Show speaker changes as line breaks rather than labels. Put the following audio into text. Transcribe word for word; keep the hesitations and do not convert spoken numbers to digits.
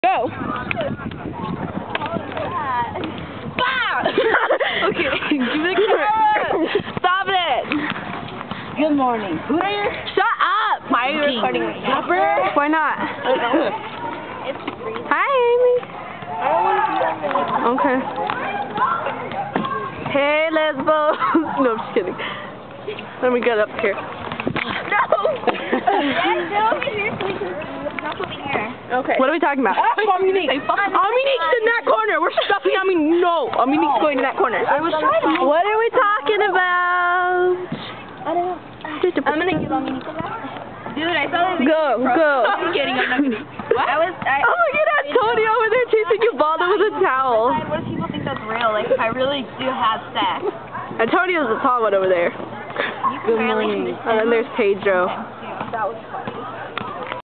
Go!
Bah!
Okay, give me the camera. Stop it!
Good morning. Who are you?
Shut up! Why are you recording me? Why not? Hi, Amy. Okay. Hey, lesbo. No, I'm just kidding. Let me get up here. Okay. What are we talking about? Amythetwinkieslayer in that corner. We're stuffing Amythetwinkieslayer. No, Amythetwinkieslayer going in that corner. I was trying to. What are we talking about?
I don't know. I'm gonna give Amythetwinkieslayer. Dude, I saw that.
Go, go.
I'm kidding. I'm not kidding. What? I was. I,
oh, look at Antonio over there chasing Ubaldo with a towel.
What if people think that's real? Like, I really do have sex.
Antonio's the tall one over there.
Good morning.
And then there's Pedro.
That was